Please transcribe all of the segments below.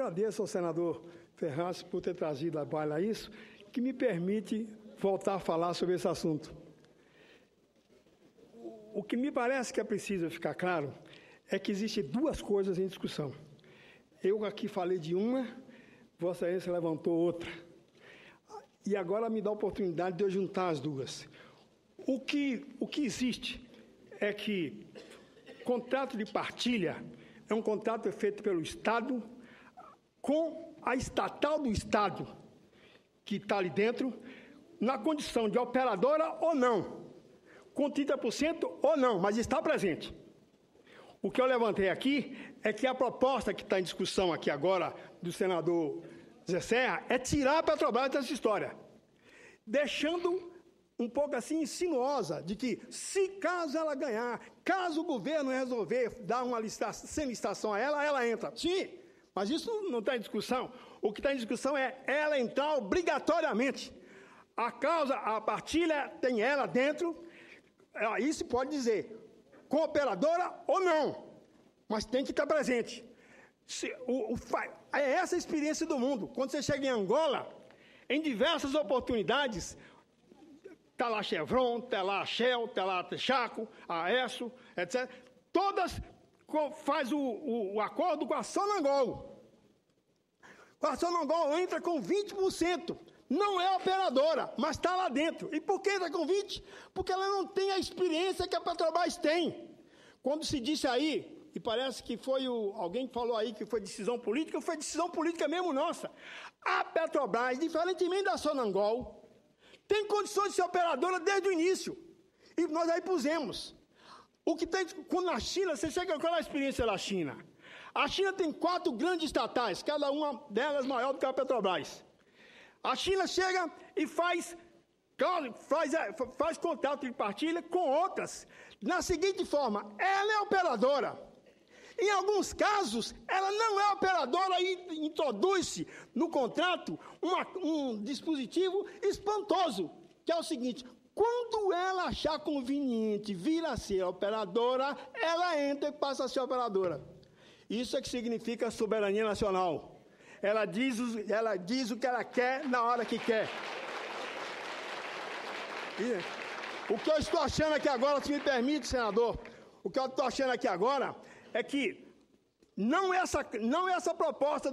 agradeço ao senador Ferraz por ter trazido à baila isso, que me permite voltar a falar sobre esse assunto. O que me parece que é preciso ficar claro é que existem duas coisas em discussão. Eu aqui falei de uma, Vossa Excelência levantou outra. E agora me dá a oportunidade de eu juntar as duas. O que existe é que contrato de partilha é um contrato feito pelo Estado com a estatal do Estado, que está ali dentro, na condição de operadora ou não, com 30% ou não, mas está presente. O que eu levantei aqui é que a proposta que está em discussão aqui agora, do senador Zé Serra, é tirar a Petrobras dessa história, deixando um pouco assim insinuosa de que, se caso ela ganhar, caso o governo resolver dar uma licitação, sem licitação a ela, ela entra. Sim, mas isso não está em discussão. O que está em discussão é ela entrar obrigatoriamente. A partilha tem ela dentro, aí se pode dizer, com operadora ou não, mas tem que estar presente. É essa a experiência do mundo. Quando você chega em Angola, em diversas oportunidades, está lá a Chevron, está lá a Shell, está lá a Texaco, a ESSO, etc. Todas faz o acordo com a Sonangol. A Sonangol entra com 20%. Não é operadora, mas está lá dentro. E por que entra com 20%? Porque ela não tem a experiência que a Petrobras tem. Quando se disse aí, e parece que foi alguém que falou aí que foi decisão política mesmo nossa. A Petrobras, diferentemente da Sonangol, tem condições de ser operadora desde o início. E nós aí pusemos. O que tem, quando na China, você chega com a experiência da China. A China tem 4 grandes estatais, cada uma delas maior do que a Petrobras. A China chega e faz contrato de partilha com outras. Na seguinte forma, ela é operadora. Em alguns casos, ela não é operadora e introduz-se no contrato um dispositivo espantoso, que é o seguinte: quando ela achar conveniente vir a ser operadora, ela entra e passa a ser operadora. Isso é que significa soberania nacional. Ela diz o que ela quer na hora que quer. E o que eu estou achando aqui agora, se me permite, senador, o que eu estou achando aqui agora é que não essa proposta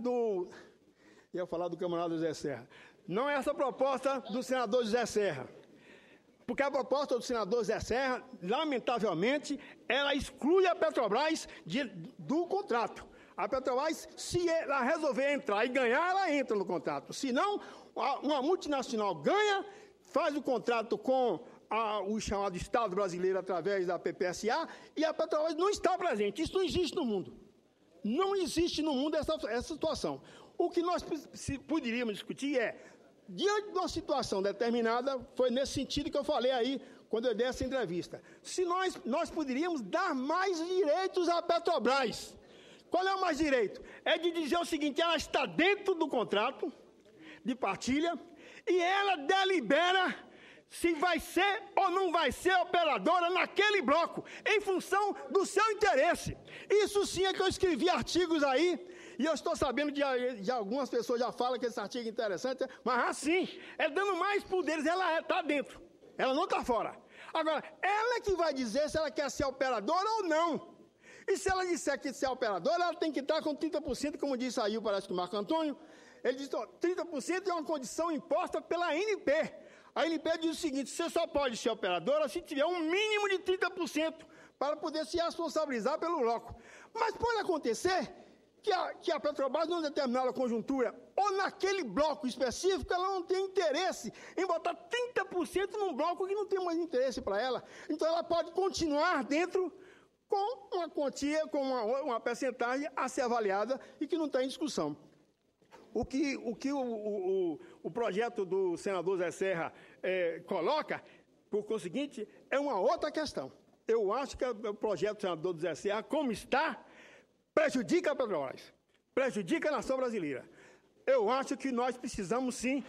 ia falar do camarada José Serra. Não é essa proposta do senador José Serra. Porque a proposta do senador José Serra, lamentavelmente, ela exclui a Petrobras do contrato. A Petrobras, se ela resolver entrar e ganhar, ela entra no contrato. Se não, uma multinacional ganha, faz o contrato com o chamado Estado brasileiro através da PPSA, e a Petrobras não está presente. Isso não existe no mundo. Não existe no mundo essa situação. O que nós poderíamos discutir é, diante de uma situação determinada, foi nesse sentido que eu falei aí, quando eu dei essa entrevista, se nós poderíamos dar mais direitos à Petrobras. Qual é o mais direito? É de dizer o seguinte: ela está dentro do contrato de partilha e ela delibera se vai ser ou não vai ser operadora naquele bloco, em função do seu interesse. Isso sim é que eu escrevi artigos aí, e eu estou sabendo de algumas pessoas já falam que esse artigo é interessante, mas assim, é dando mais poderes, ela está dentro, ela não está fora. Agora, ela é que vai dizer se ela quer ser operadora ou não. E se ela disser que ser operadora, ela tem que estar com 30%, como disse aí, parece que o Marco Antônio. Ele disse: 30% é uma condição imposta pela ANP. A ANP diz o seguinte: você só pode ser operadora se tiver um mínimo de 30% para poder se responsabilizar pelo bloco. Mas pode acontecer que a Petrobras, numa determinada conjuntura, ou naquele bloco específico, ela não tem interesse em botar 30% num bloco que não tem mais interesse para ela. Então, ela pode continuar dentro com uma quantia, com uma percentagem a ser avaliada e que não está em discussão. O que o projeto do senador Zé Serra coloca, por conseguinte, é uma outra questão. Eu acho que o projeto do senador Zé Serra, como está, prejudica a Petrobras, prejudica a nação brasileira. Eu acho que nós precisamos sim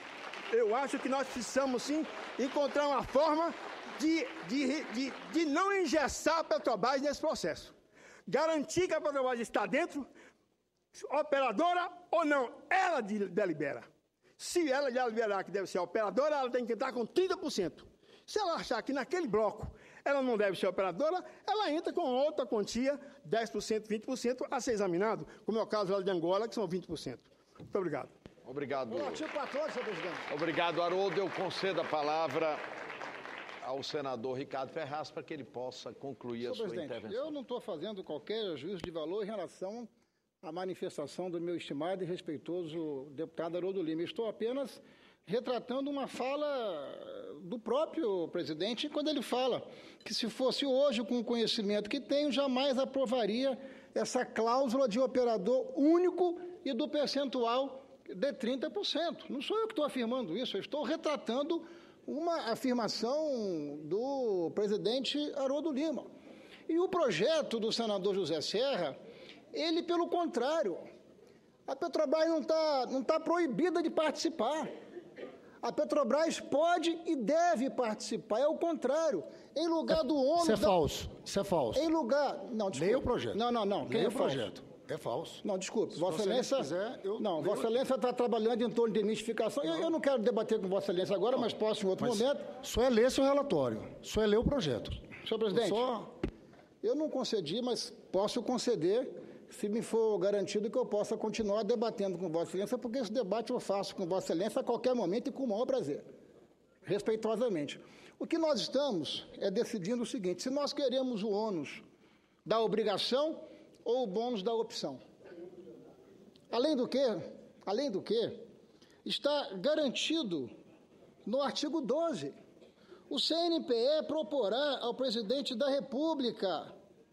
encontrar uma forma de não engessar a Petrobras nesse processo. Garantir que a Petrobras está dentro, operadora ou não, ela delibera. Se ela deliberar que deve ser operadora, ela tem que entrar com 30%. Se ela achar que naquele bloco ela não deve ser operadora, ela entra com outra quantia, 10%, 20%, a ser examinado, como é o caso lá de Angola, que são 20%. Muito obrigado. Obrigado. Artigo 14, senhor presidente. Obrigado, Haroldo. Eu concedo a palavra ao senador Ricardo Ferraz para que ele possa concluir a sua intervenção. Eu não estou fazendo qualquer juízo de valor em relação à manifestação do meu estimado e respeitoso deputado Haroldo Lima. Estou apenas retratando uma fala do próprio presidente, quando ele fala que, se fosse hoje com o conhecimento que tenho, jamais aprovaria essa cláusula de operador único e do percentual de 30%. Não sou eu que estou afirmando isso, eu estou retratando uma afirmação do presidente Haroldo Lima. E o projeto do senador José Serra, ele, pelo contrário, a Petrobras não tá proibida de participar. A Petrobras pode e deve participar, é o contrário. Em lugar do ônus... Isso é falso, isso é falso. Em lugar... Não, desculpe. Leia o projeto. Não. Quem Leia é o falso? projeto. É falso. Não, desculpe. Se Vossa Excelência... quiser, Vossa Excelência está trabalhando em torno de mistificação. Eu não quero debater com Vossa Excelência agora, mas posso em outro momento. Só é ler seu relatório. Só é ler o projeto. Senhor presidente, eu não concedi, mas posso conceder se me for garantido que eu possa continuar debatendo com Vossa Excelência, porque esse debate eu faço com Vossa Excelência a qualquer momento e com o maior prazer, respeitosamente. O que nós estamos é decidindo o seguinte: se nós queremos o ônus da obrigação ou o bônus da opção. Além do que, está garantido no artigo 12. O CNPE proporá ao presidente da República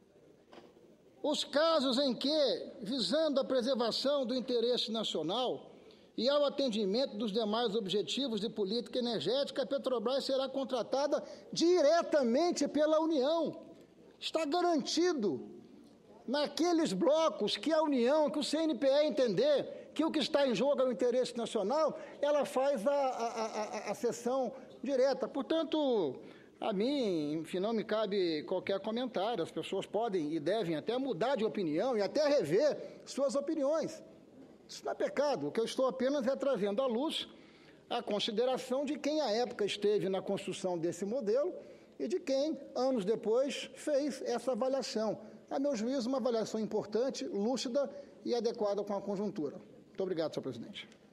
os casos em que, visando a preservação do interesse nacional e ao atendimento dos demais objetivos de política energética, a Petrobras será contratada diretamente pela União. Está garantido naqueles blocos que a União, que o CNPE entender que o que está em jogo é o interesse nacional, ela faz a cessão direta. Portanto, a mim, enfim, não me cabe qualquer comentário. As pessoas podem e devem até mudar de opinião e até rever suas opiniões. Isso não é pecado. O que eu estou apenas é trazendo à luz a consideração de quem, à época, esteve na construção desse modelo e de quem, anos depois, fez essa avaliação. A meu juízo, uma avaliação importante, lúcida e adequada com a conjuntura. Muito obrigado, senhor presidente.